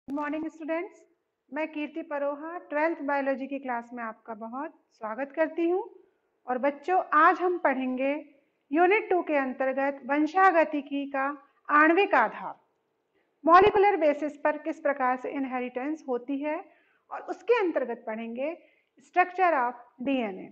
Good morning students. मैं कीर्ति Paroha 12th biology की class में आपका बहुत स्वागत करती हूँ। और बच्चों, आज हम पढ़ेंगे यूनिट 2 के अंतर्गत वंशागतिकी का आणविक आधार, मॉलिकुलर बेसिस पर किस प्रकार से इनहेरिटेंस होती है, और उसके अंतर्गत पढ़ेंगे स्ट्रक्चर ऑफ डीएनए।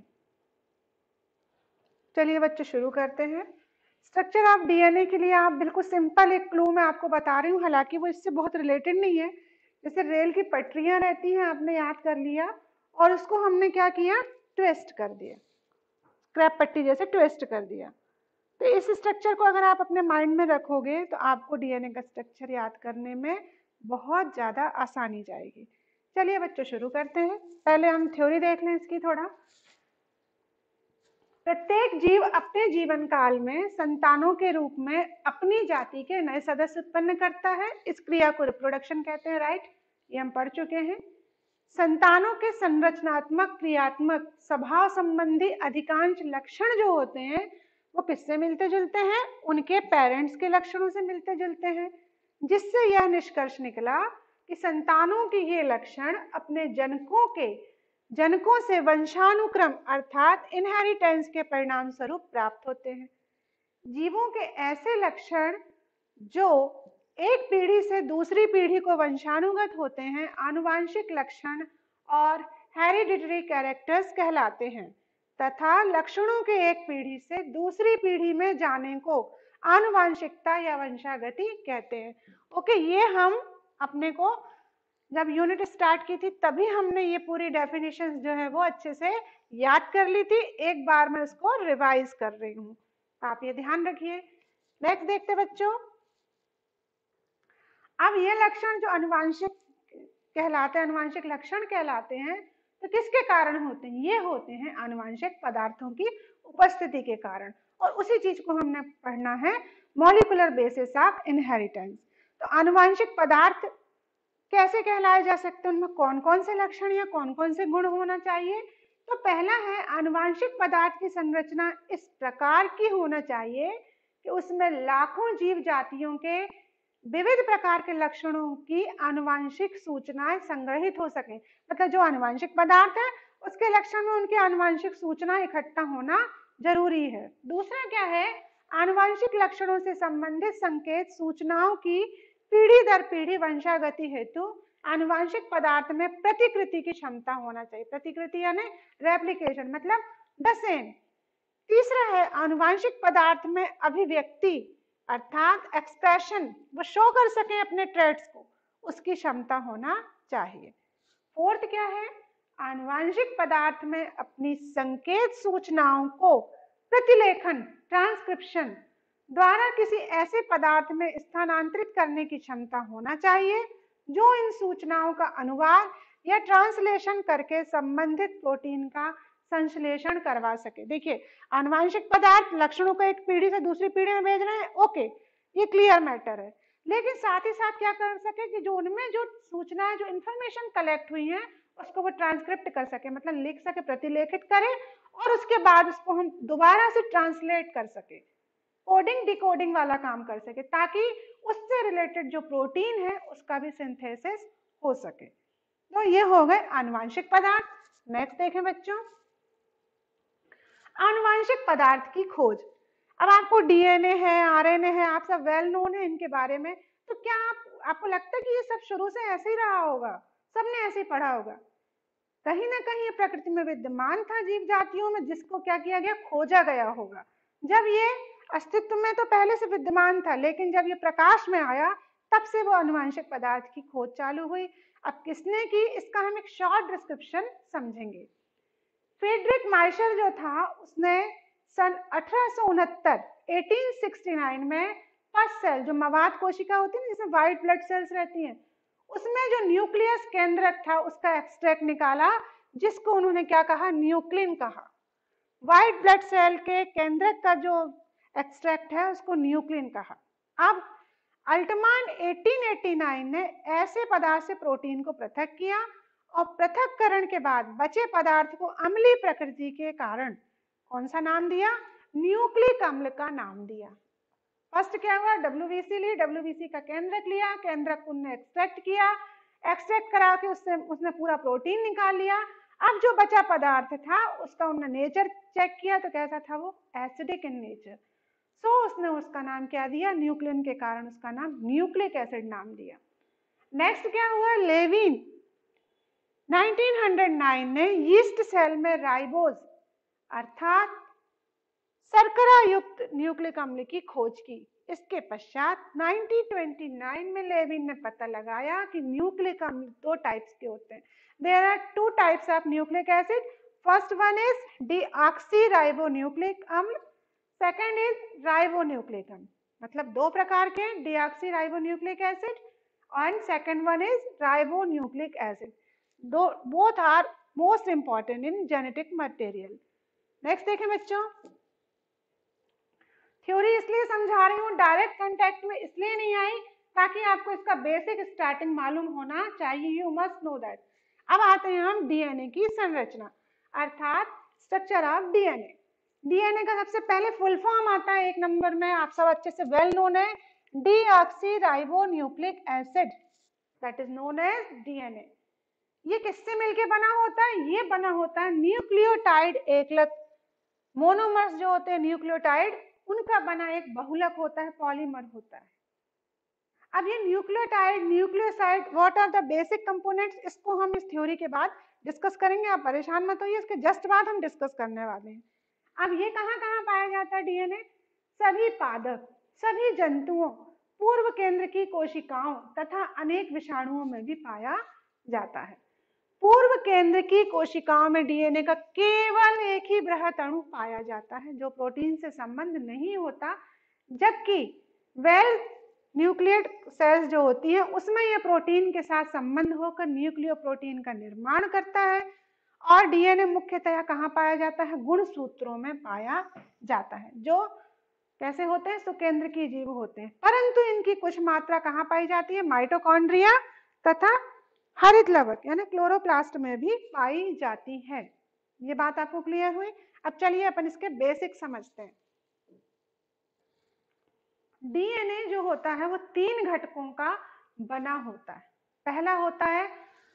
चलिए बच्चों शुरू करते हैं। स्ट्रक्चर ऑफ डीएनए के लिए आप बिल्कुल सिंपल एक क्लू मैं आपको बता रही हूँ, हालांकि वो इससे बहुत रिलेटेड नहीं है। जैसे रेल की पटरियां रहती हैं, आपने याद कर लिया और उसको हमने क्या किया, ट्विस्ट कर दिया, स्क्रैप पट्टी जैसे ट्विस्ट कर दिया। तो इस स्ट्रक्चर को अगर आप अपने माइंड में रखोगे तो आपको डीएनए का स्ट्रक्चर याद करने में बहुत ज़्यादा आसानी जाएगी। चलिए बच्चों शुरू करते हैं। पहले हम थ्योरी देख लें इसकी थोड़ा। प्रत्येक जीव अपने जीवन काल में संतानों के रूप में अपनी जाति के नए सदस्य उत्पन्न करता है। इस क्रिया को रिप्रोडक्शन कहते हैं, राइट? ये हम पढ़ चुके हैं। संतानों के संरचनात्मक, क्रियात्मक, स्वभाव संबंधी अधिकांश लक्षण जो होते हैं वो किससे मिलते जुलते हैं? उनके पेरेंट्स के लक्षणों से मिलते जुलते हैं, जिससे यह निष्कर्ष निकला कि संतानों के ये लक्षण अपने जनकों से वंशानुक्रम अर्थात इनहेरिटेंस के परिणाम स्वरूप प्राप्त होते हैं। जीवों के ऐसे लक्षण जो एक पीढ़ी से दूसरी पीढ़ी को वंशानुगत होते हैं, आनुवांशिक लक्षण और हेरिडिटरी कैरेक्टर्स कहलाते हैं, तथा लक्षणों के एक पीढ़ी से दूसरी पीढ़ी में जाने को आनुवांशिकता या वंशागति कहते हैं। ओके, ये हम अपने को जब यूनिट स्टार्ट की थी तभी हमने ये पूरी डेफिनेशंस जो है वो अच्छे से याद कर ली थी। एक बार मैं इसको रिवाइज कर रही हूँ, आप ये ध्यान रखिए। नेक्स्ट देखते बच्चों। अब ये लक्षण जो अनुवांशिक कहलाते हैं, अनुवांशिक लक्षण कहलाते हैं, तो किसके कारण होते हैं? ये होते हैं अनुवांशिक पदार्थों की उपस्थिति के कारण। और उसी चीज को हमने पढ़ना है, मॉलिकुलर बेसिस ऑफ इनहेरिटेंस। तो अनुवांशिक पदार्थ कैसे कहलाए जा सकते हैं, उनमें कौन कौन से लक्षण या कौन कौन से गुण होना चाहिए? तो पहला है, आनुवांशिक पदार्थ की संरचना इस प्रकार की होना चाहिए कि उसमें लाखों जीव जातियों के विविध प्रकार के लक्षणों की आनुवांशिक सूचनाएं संग्रहित हो सके। मतलब जो आनुवांशिक पदार्थ है उसके लक्षण में उनकी आनुवांशिक सूचना इकट्ठा होना जरूरी है। दूसरा क्या है, आनुवांशिक लक्षणों से संबंधित संकेत सूचनाओं की पीढ़ी दर पीढ़ी वंशागति हेतु आनुवांशिक पदार्थ में प्रतिकृति की क्षमता होना चाहिए। प्रतिकृति यानी रेप्लिकेशन, मतलब द सेम। तीसरा है, आनुवांशिक पदार्थ में अभिव्यक्ति अर्थात एक्सप्रेशन, वो शो कर सके अपने ट्रेड्स को, उसकी क्षमता होना चाहिए। फोर्थ क्या है, आनुवांशिक पदार्थ में अपनी संकेत सूचनाओं को प्रतिलेखन, ट्रांसक्रिप्शन द्वारा किसी ऐसे पदार्थ में स्थानांतरित करने की क्षमता होना चाहिए जो इन सूचनाओं का अनुवाद या ट्रांसलेशन करके संबंधित प्रोटीन का संश्लेषण करवा सके। देखिए, आनुवांशिक पदार्थ लक्षणों को एक पीढ़ी से दूसरी पीढ़ी में भेज रहे हैं, ओके, ये क्लियर मैटर है। लेकिन साथ ही साथ क्या कर सके कि जो उनमें जो सूचनाएं, जो इंफॉर्मेशन कलेक्ट हुई है उसको वो ट्रांसक्रिप्ट कर सके, मतलब लिख सके, प्रतिलेखित करे, और उसके बाद उसको हम दोबारा से ट्रांसलेट कर सके, कोडिंग डिकोडिंग वाला काम कर सके, ताकि उससे रिलेटेड जो प्रोटीन है उसका भी सिंथेसिस हो सके। तो ये हो गए आनुवांशिक पदार्थ। नेक्स्ट देखें बच्चों, आनुवांशिक पदार्थ की खोज। अब आपको डीएनए है, आरएनए है, आप सब वेल नोन है इनके बारे में। तो क्या आपको लगता है कि ये सब शुरू से ऐसे ही रहा होगा, सबने ऐसे ही पढ़ा होगा? कहीं ना कहीं प्रकृति में विद्यमान था जीव जातियों में, जिसको क्या किया गया, खोजा गया होगा। जब ये अस्तित्व में तो पहले से विद्यमान था, लेकिन जब ये प्रकाश में आया तब से वो आनुवांशिक पदार्थ की खोज चालू हुई। अब किसने की, इसका हम एक शॉर्ट डिस्क्रिप्शन समझेंगे। फ्रेडरिक माइशर जो था, उसने सन 1869 में पस सेल, जो मवाद कोशिका होती है ना, जिसमें व्हाइट ब्लड सेल्स रहती हैं, उसमें जो न्यूक्लियस केंद्रक था उसका एक्सट्रैक्ट निकाला, जिसको उन्होंने क्या कहा, न्यूक्लिन कहा। व्हाइट ब्लड सेल के केंद्रक का जो एक्सट्रैक्ट है उसको न्यूक्लिन कहा। अब अल्टमान 1889 ने ऐसे पदार्थ से प्रोटीन को पृथक किया, और पृथक्करण के बाद बचे पदार्थ को अम्लीय प्रकृति के कारण कौन सा नाम दिया, न्यूक्लिक अम्ल का नाम दिया। फर्स्ट क्या हुआ, डब्ल्यूबीसी ली, डब्ल्यूबीसी का केंद्रक लिया, केंद्रक उन्होंने एक्सट्रैक्ट किया, एक्सट्रैक्ट करा के उससे उसने पूरा प्रोटीन निकाल लिया। अब जो बचा पदार्थ था उसका उन्होंने नेचर चेक किया तो कैसा था, वो एसिडिक इन नेचर। सो उसने उसका नाम क्या दिया, न्यूक्लियन के कारण उसका नाम न्यूक्लिक एसिड नाम दिया। नेक्स्ट क्या हुआ, लेविन 1909 ने यीस्ट सेल में राइबोज अर्थात शर्करा युक्त न्यूक्लिक अम्ल की खोज की। इसके पश्चात 1929 में लेविन ने पता लगाया कि न्यूक्लिक अम्ल दो टाइप्स के होते हैं। There are two types of nucleic acid, first one is deoxyribonucleic अम्ल, सेकंड इज राइबोन्यूक्लिक अम्ल। मतलब दो प्रकार के deoxyribonucleic acid and second one is ribonucleic acid. Both are most important in genetic material. Next देखें बच्चों, थ्योरी इसलिए समझा रही हूँ, डायरेक्ट कांटेक्ट में इसलिए नहीं आई ताकि आपको इसका बेसिक स्टार्टिंग मालूम होना चाहिए, यू मस्ट नो दैट। अब आते हैं हम डीएनए की संरचना अर्थात स्ट्रक्चर ऑफ डीएनए। डीएनए का सबसे पहले फुल फॉर्म आता है 1 नंबर में, आप सब अच्छे से वेल नोन है, deoxyribonucleic acid, that is known as DNA. ये किससे मिलके बना होता है, ये बना होता है न्यूक्लियोटाइड एकलक, मोनोमर्स जो होते हैं न्यूक्लियोटाइड उनका बना एक बहुलक होता है, पॉलीमर होता है। अब ये nucleotide, nucleoside, what are the basic components, इसको हम इस थ्योरी के बाद डिस्कस करेंगे, आप परेशान मत होइए, इसके जस्ट बाद हम डिस्कस करने वाले हैं। अब ये कहाँ कहाँ पाया जाता है डीएनए, सभी पादप, सभी जंतुओं, पूर्व केंद्र की कोशिकाओं तथा अनेक विषाणुओं में भी पाया जाता है। पूर्व केंद्र की कोशिकाओं में डीएनए का केवल एक ही बृहत अणु पाया जाता है जो प्रोटीन से संबंध नहीं होता, जबकि वेल न्यूक्लियेट सेल्स जो होती है उसमें यह प्रोटीन के साथ संबंध होकर न्यूक्लियोप्रोटीन का निर्माण करता है। और डीएनए मुख्यतः कहाँ पाया जाता है, गुणसूत्रों में पाया जाता है, जो कैसे होते हैं, सुकेंद्र की जीव होते हैं, परंतु इनकी कुछ मात्रा कहाँ पाई जाती है, माइटोकॉन्ड्रिया तथा हरित लवक यानी क्लोरोप्लास्ट में भी पाई जाती है। ये बात आपको क्लियर हुई। अब चलिए अपन इसके बेसिक समझते हैं। डीएनए जो होता है वो 3 घटकों का बना होता है। पहला होता है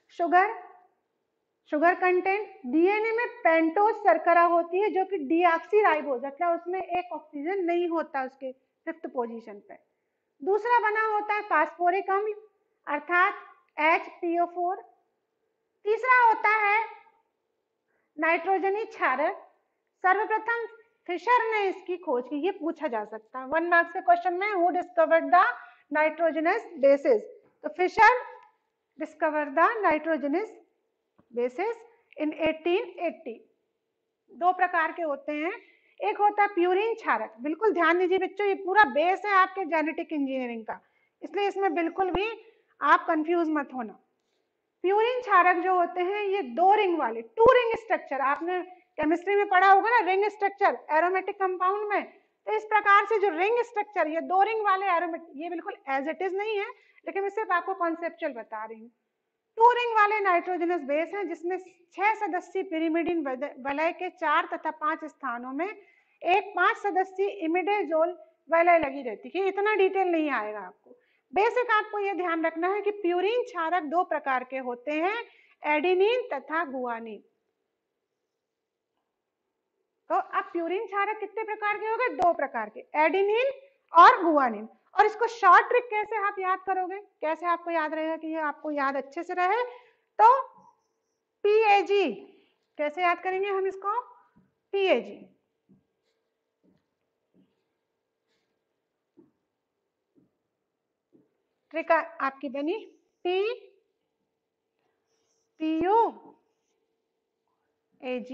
शुगर कंटेंट। डीएनए में पेंटोज शर्करा होती है जो कि डीऑक्सीराइबोज, मतलब उसमें एक ऑक्सीजन नहीं होता उसके 5th पोजीशन पे। दूसरा बना होता है फास्फोरिक अम्ल अर्थात HPO4। तीसरा होता है नाइट्रोजनी क्षारक। सर्वप्रथम फिशर ने इसकी खोज की, ये पूछा जा सकता है 1 मार्क्स के क्वेश्चन में, who discovered the nitrogenous bases, तो Fischer discover the nitrogenous bases in 1880। 2 प्रकार के होते हैं, एक होता है प्यूरिन क्षारक। बिल्कुल ध्यान दीजिए बच्चों, ये पूरा बेस है आपके जेनेटिक इंजीनियरिंग का, इसलिए इसमें बिल्कुल भी आप कंफ्यूज मत होना। प्यूरिन क्षारक जो होते हैं ये 2 रिंग वाले, 2 रिंग स्ट्रक्चर, आपने केमिस्ट्री में पढ़ा होगा ना रिंग स्ट्रक्चर एरोमेटिक कंपाउंड में, तो इस प्रकार से जो रिंग स्ट्रक्चर, ये 2 रिंग वाले एरोमेटिक, ये बिल्कुल एज इट इज नहीं है लेकिन मैं सिर्फ आपको कॉन्सेप्चुअल बता रही हूँ। 2 रिंग वाले नाइट्रोजनस बेस हैं जिसमें 6 सदस्यीय पिरिमिडीन वलय के 4 तथा 5 स्थानों में एक 5 सदस्यीय इमिडाजोल वलय लगी रहती है। इतना डिटेल नहीं आएगा आपको, बेसिक आपको यह ध्यान रखना है कि प्यूरिन क्षारक 2 प्रकार के होते हैं, एडेनिन तथा गुआनिन। तो अब प्यूरिन क्षारक कितने प्रकार के हो गए, 2 प्रकार के, एडेनिन और गुआनिन। और इसको शॉर्ट ट्रिक कैसे आप याद करोगे, कैसे आपको याद रहेगा कि ये आपको याद अच्छे से रहे, तो PAG कैसे याद करेंगे हम इसको, PAG। ट्रिक आपकी बनी PUAG,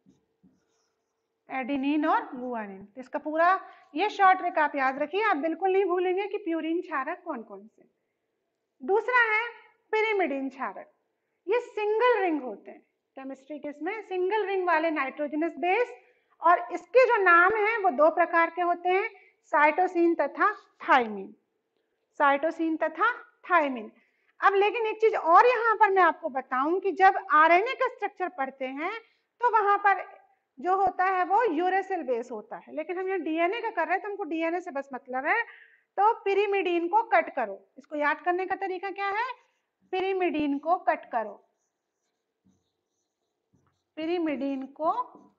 एडेनिन और गुआनिन। इसका पूरा ये शॉर्ट ट्रिक आप याद रखिए, आप बिल्कुल नहीं भूलेंगे कि प्यूरिन क्षारक कौन कौन से। दूसरा है पिरिमिडीन क्षारक, ये सिंगल रिंग होते हैं, केमिस्ट्री के इसमें सिंगल रिंग वाले नाइट्रोजनस बेस, और इसके जो नाम हैं वो 2 प्रकार के होते हैं, साइटोसिन तथा थायमिन, साइटोसिन तथा थायमिन। अब लेकिन एक चीज और यहाँ पर मैं आपको बताऊं कि जब आरएनए का स्ट्रक्चर पढ़ते हैं तो वहां पर जो होता है वो यूरेसिल बेस होता है, लेकिन हम यहाँ डीएनए का कर रहे हैं तो हमको डीएनए से बस मतलब है। तो पिरिमिडीन को कट करो, इसको याद करने का तरीका क्या है, पिरिमिडीन को कट करो, पिरिमिडीन को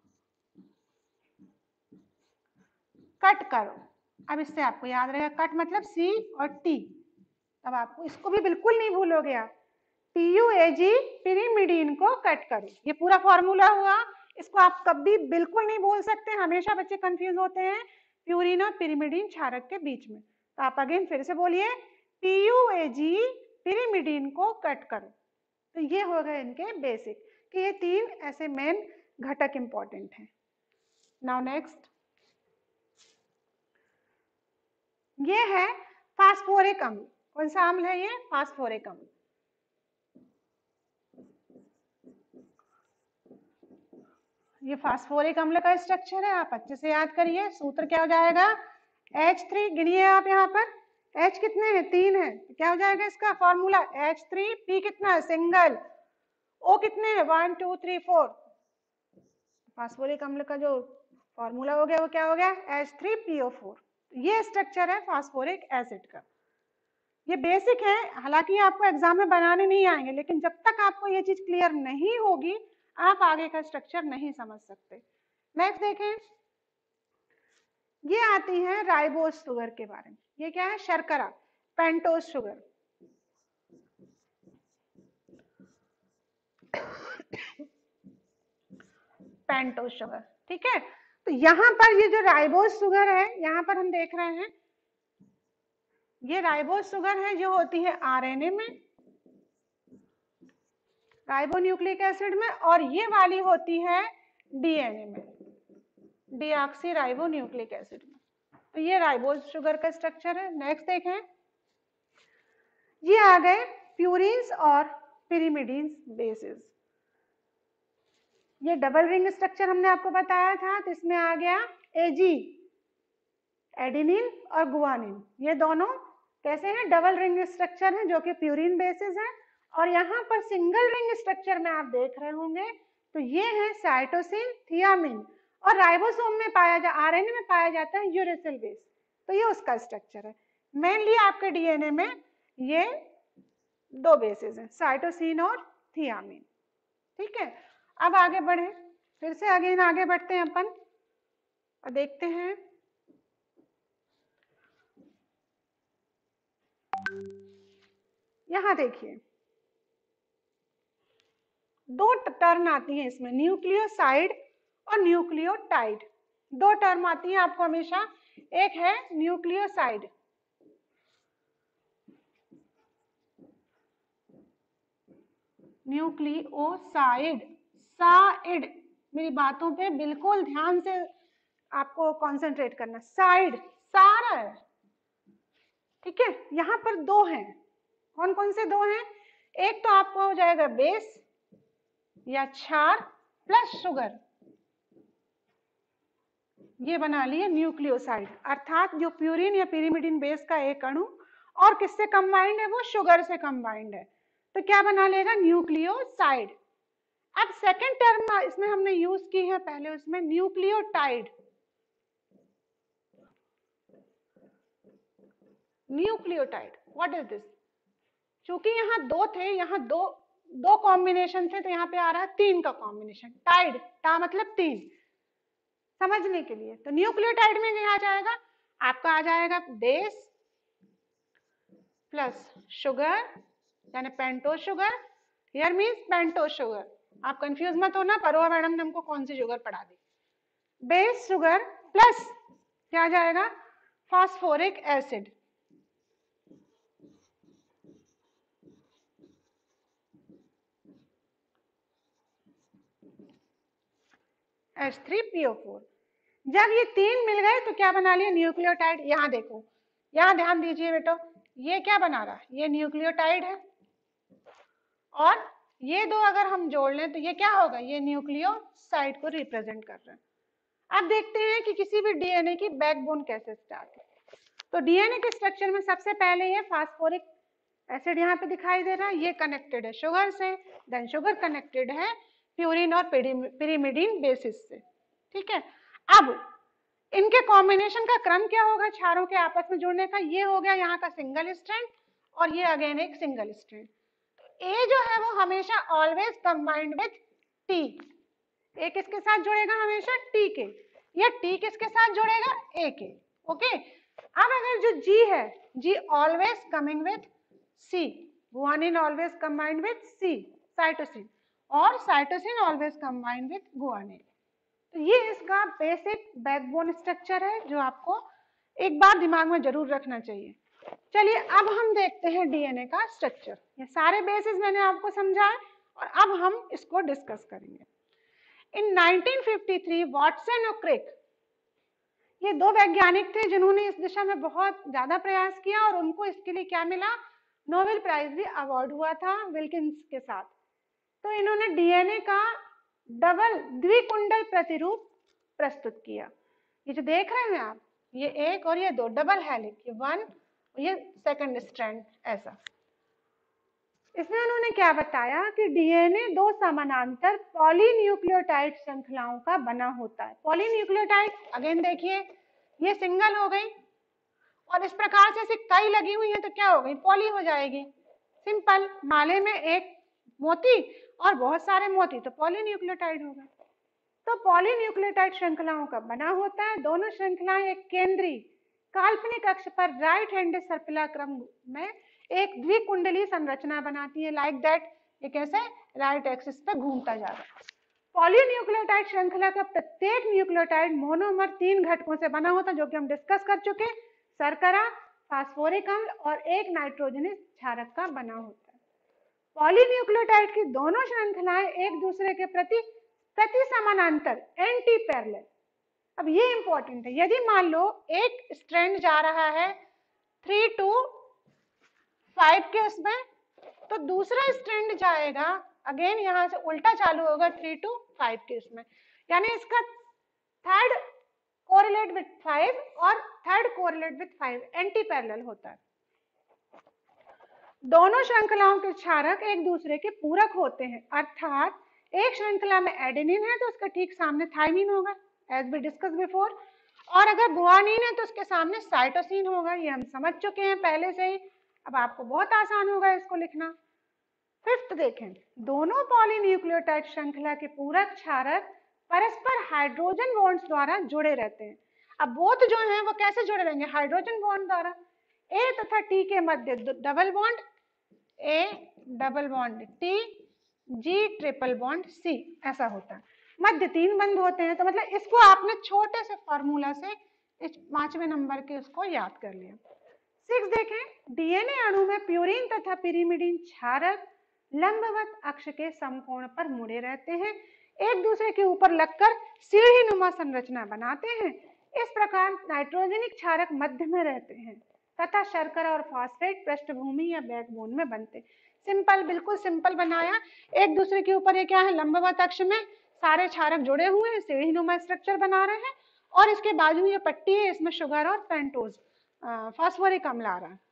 कट करो। अब इससे आपको याद रहेगा, कट मतलब सी और टी, तब आपको इसको भी बिल्कुल नहीं भूलोगे आप। PUAG पिरिमिडीन को कट करो, ये पूरा फॉर्मूला हुआ। इसको आप कभी बिल्कुल नहीं भूल सकते, हमेशा बच्चे कंफ्यूज होते हैं प्यूरिन और पिरिमिडीन क्षारक के बीच में। तो आप अगेन फिर से बोलिए, PUAG पिरिमिडीन को कट करो। तो ये हो गए इनके बेसिक, कि ये तीन ऐसे मेन घटक इंपॉर्टेंट हैं। नाउ नेक्स्ट, ये है फास्फोरिक अम्ल। कौन सा अम्ल है ये? फास्फोरिक अम्ल। ये फास्फोरिक अम्ल का स्ट्रक्चर है, आप अच्छे से याद करिए। सूत्र क्या हो जाएगा? H3, गिनिए आप यहाँ पर, H कितने हैं? 3 है, तो क्या हो जाएगा इसका फॉर्मूला? H3, P कितना है? सिंगल, O कितने हैं? 1 2 3 4। फास्फोरिक अम्ल का जो फॉर्मूला हो गया वो क्या हो गया? H3PO4। ये स्ट्रक्चर है फास्फोरिक एसिड का। ये बेसिक है, हालांकि आपको एग्जाम में बनाने नहीं आएंगे, लेकिन जब तक आपको ये चीज क्लियर नहीं होगी आप आगे का स्ट्रक्चर नहीं समझ सकते। नेक्स्ट देखें, ये आती है राइबोज शुगर के बारे में। ये क्या है? शर्करा, पेंटोज शुगर। पेंटोज शुगर, ठीक है। तो यहाँ पर ये जो राइबोज शुगर है, यहाँ पर हम देख रहे हैं ये राइबोज शुगर है जो होती है आरएनए में, राइबोन्यूक्लिक एसिड में, और ये वाली होती है डीएनए में, डीऑक्सी राइबोन्यूक्लिक एसिड में। तो ये राइबोज शुगर का स्ट्रक्चर है। नेक्स्ट देखें, ये आ गए प्यूरिन्स और पिरिमिडीन्स बेसिस। ये डबल रिंग स्ट्रक्चर हमने आपको बताया था, तो इसमें आ गया एजी, एडिनिन और गुआनिन। ये दोनों कैसे हैं? डबल रिंग स्ट्रक्चर है जो कि प्यूरिन बेसिस है। और यहाँ पर सिंगल रिंग स्ट्रक्चर में आप देख रहे होंगे, तो ये है साइटोसिन, थियामिन, और राइबोसोम में पाया जा, आरएनए में पाया जाता है यूरेसिल बेस। तो ये उसका स्ट्रक्चर है। मेनली आपके डीएनए में ये दो बेसिस हैं, साइटोसिन और थियामिन, ठीक है। अब आगे बढ़े, फिर से अगेन आगे बढ़ते हैं अपन और देखते हैं यहां देखिए दो टर्म आती हैं इसमें, न्यूक्लियोसाइड और न्यूक्लियोटाइड। दो टर्म आती हैं आपको हमेशा, एक है न्यूक्लियोसाइड, न्यूक्लियोसाइड, साइड, मेरी बातों पे बिल्कुल ध्यान से आपको कंसंट्रेट करना। साइड सारा है, ठीक है। यहां पर दो हैं, कौन कौन से दो हैं? एक तो आपको हो जाएगा बेस या क्षार प्लस शुगर, ये बना लिए न्यूक्लियोसाइड। अर्थात जो प्यूरिन या पिरिमिडिन बेस का एक अणु और किससे कंबाइंड है? वो शुगर से कंबाइंड है, तो क्या बना लेगा? न्यूक्लियोसाइड। अब सेकंड टर्म इसमें हमने यूज की है पहले, उसमें nucleotide. Nucleotide, what is this? क्योंकि यहाँ दो थे, यहाँ दो कॉम्बिनेशन थे, तो यहाँ पे आ रहा है 3 का कॉम्बिनेशन। टाइड, टा मतलब 3, समझने के लिए। तो न्यूक्लियोटाइड में क्या आ जाएगा? आपका आ जाएगा बेस प्लस शुगर, यानी pentose sugar. Here means pentose sugar. आप कंफ्यूज मत होना, परोवा मैडम ने हमको कौन सी शुगर पढ़ा दी। बेस शुगर प्लस क्या आ जाएगा? Phosphoric acid, H3PO4। जब ये 3 मिल गए तो क्या बना लिया? न्यूक्लियोटाइड। यहाँ देखो, यहाँ ध्यान दीजिए बेटो, ये क्या बना रहा है? ये न्यूक्लियोटाइड है, और ये दो अगर हम जोड़ लें तो ये क्या होगा? ये न्यूक्लियोसाइड को रिप्रेजेंट कर रहे हैं। अब देखते हैं कि किसी भी डीएनए की बैकबोन कैसे स्टार्ट है। तो डीएनए के स्ट्रक्चर में सबसे पहले ये फास्फोरिक एसिड यहाँ पे दिखाई दे रहा है, ये कनेक्टेड है शुगर से, देन शुगर कनेक्टेड है प्यूरिन और पिरिमिडीन बेसिस से, ठीक है। अब इनके कॉम्बिनेशन का क्रम क्या होगा क्षारों के आपस में जुड़ने का? ये हो गया यहाँ का सिंगल स्ट्रैंड, और ये अगेन एक सिंगल स्ट्रैंड। तो ए जो है वो हमेशा always combined with T. A किसके साथ जुड़ेगा? हमेशा टी के। या टी किसके साथ जुड़ेगा? ए के। ओके। अब अगर जो जी है, G always coming with C, guanine always combined with C, cytosine, और cytosine always combined with guanine. तो ये इसका बेसिक बैकबोन स्ट्रक्चर है जो आपको एक बार दिमाग में जरूर रखना चाहिए। चलिए अब हम देखते हैं डीएनए का स्ट्रक्चर। ये सारे बेसिस मैंने आपको समझाए और अब हम इसको डिस्कस करेंगे। इन 1953 वाटसन और क्रिक, ये दो वैज्ञानिक थे जिन्होंने इस दिशा में बहुत ज्यादा प्रयास किया और उनको इसके लिए क्या मिला? नोबेल प्राइज भी अवार्ड हुआ था विल्किंस के साथ। तो इन्होंने डीएनए का डबल द्विकुंडल प्रतिरूप प्रस्तुत किया। ये जो देख रहे हैं आप, ये एक और ये दो डबल हेलिक्स, ये वन, ये सेकंड स्ट्रैंड, ऐसा। इसमें उन्होंने क्या बताया कि डीएनए दो समानांतर पॉलीन्यूक्लियोटाइड श्रृंखलाओं का बना होता है। पॉलीन्यूक्लियोटाइड अगेन देखिए, ये सिंगल हो गई और इस प्रकार से कई लगी हुई है तो क्या हो गई? पॉली हो जाएगी। सिंपल, माले में एक मोती और बहुत सारे मोती, तो पॉलीन्यूक्लियोटाइड होगा। तो पॉलीन्यूक्लियोटाइड श्रृंखलाओं का बना होता है। दोनों श्रृंखलाएं एक केंद्रीय काल्पनिक अक्ष पर राइट हैंडेड सर्पिला क्रम में एक द्विकुंडली संरचना बनाती है। लाइक दैट, ये कैसे? राइट एक्सिस पे घूमता जा रहा है। पॉलीन्यूक्लियोटाइड श्रृंखला का प्रत्येक न्यूक्लियोटाइड मोनोमर 3 घटकों से बना होता है, जो कि हम डिस्कस कर चुके। शर्करा, फास्फोरिक अम्ल और एक नाइट्रोजनस क्षारक का बना होता है। पॉलीन्यूक्लियोटाइड की दोनों श्रृंखलाएं एक दूसरे के प्रति समानांतर, एंटी पैरेलल। अब ये इंपॉर्टेंट है, यदि मान लो एक स्ट्रैंड जा रहा है 3 to 5 के उसमें, तो दूसरा स्ट्रैंड जाएगा अगेन यहां से उल्टा चालू होगा 3 to 5 के उसमें, यानी इसका थर्ड कोरिलेट विथ 5 और third correlate with 5, anti parallel होता है। दोनों श्रृंखलाओं के क्षारक एक दूसरे के पूरक होते हैं, अर्थात एक श्रृंखला में एडेनिन है तो उसका ठीक सामने थाइमिन होगा, एज वी डिस्कस बिफोर, और अगर गुआनिन है तो उसके सामने साइटोसिन होगा। ये हम समझ चुके हैं पहले से ही, अब आपको बहुत आसान होगा इसको लिखना। फिफ्थ देखें, दोनों पॉलीन्यूक्लियोटाइड श्रृंखला के पूरक क्षारक परस्पर हाइड्रोजन बॉन्ड्स द्वारा जुड़े रहते हैं। अब बोथ जो हैं वो कैसे जुड़े रहेंगे? हाइड्रोजन बॉन्ड द्वारा। ए तथा टी के मध्य double bond, A double bond T, G triple bond C, ऐसा होता है। मध्य 3 बंद होते हैं। तो मतलब इसको आपने छोटे से फॉर्मूला से इस 5वें नंबर के उसको याद कर लिया। 6 देखें, डीएनए अणु में प्यूरिन तथा पिरिमिडिन क्षारक लंबवत अक्ष के समकोण पर मुड़े रहते हैं, एक दूसरे के ऊपर लगकर सीढ़ी नुमा संरचना बनाते हैं। इस प्रकार नाइट्रोजनिक क्षारक मध्य में रहते हैं तथा शर्करा और फास्फेट पृष्ठभूमि या बैकबोन में बनते। सिंपल, बिल्कुल सिंपल बनाया। एक दूसरे के ऊपर ये क्या है? लंबवत अक्ष में सारे क्षारक जुड़े हुए हैं, सीढ़ी नुमा स्ट्रक्चर बना रहे हैं, और इसके बाजू ये पट्टी है, इसमें शुगर और पेंटोज फास्फोरिक अम्ल आ रहा है।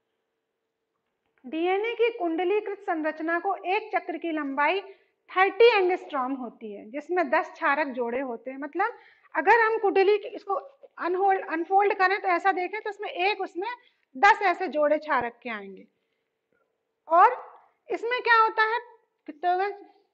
डीएनए की कुंडलीकृत संरचना को एक चक्र की लंबाई 30 एंगस्ट्रॉम होती है, जिसमें 10 क्षारक जोड़े होते हैं। मतलब अगर हम कुंडली इसको अनफोल्ड करें तो ऐसा देखें तो उसमें 10 ऐसे जोड़े क्षारक के आएंगे। और इसमें क्या होता है? कितने हो गए?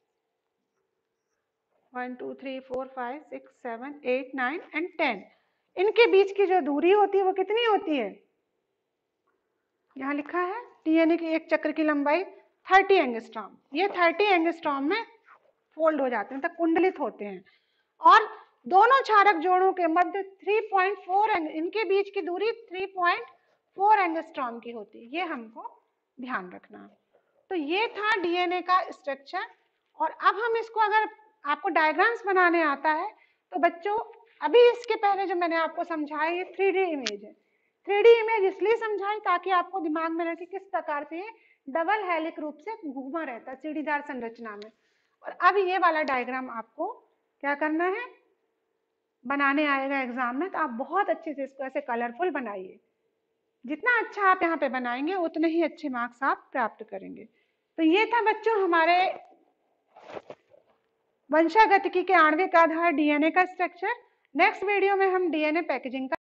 1 2 3 4 5 6 7 8 9 एंड 10। इनके बीच की जो दूरी होती है वो कितनी होती है? यहाँ लिखा है डीएनए की एक चक्र की लंबाई 30 एंगस्ट्रॉम। ये 30 एंगस्ट्रॉम में फोल्ड हो जाते हैं, तक कुंडलित होते हैं। और दोनों क्षारक जोड़ों के मध्य 3.4, इनके बीच की दूरी 3.4 एंगस्ट्रॉम की होती है। ये हमको ध्यान रखना। तो ये था डीएनए का स्ट्रक्चर। और अब हम इसको, अगर आपको डायग्राम्स बनाने आता है तो बच्चों, अभी इसके पहले जो मैंने आपको समझाया ये 3D इमेज है। 3D इमेज इसलिए समझाई ताकि आपको दिमाग में रहे कि किस प्रकार से ये डबल हेलिक रूप से घूमा रहता है सीढ़ीदार संरचना में। और अब ये वाला डायग्राम आपको क्या करना है? बनाने आएगा एग्जाम में, तो आप बहुत अच्छे से इसको ऐसे कलरफुल बनाइए। जितना अच्छा आप यहाँ पे बनाएंगे उतने ही अच्छे मार्क्स आप प्राप्त करेंगे। तो ये था बच्चों हमारे वंशागतिकी के आणविक आधार डीएनए का स्ट्रक्चर। नेक्स्ट वीडियो में हम डीएनए पैकेजिंग का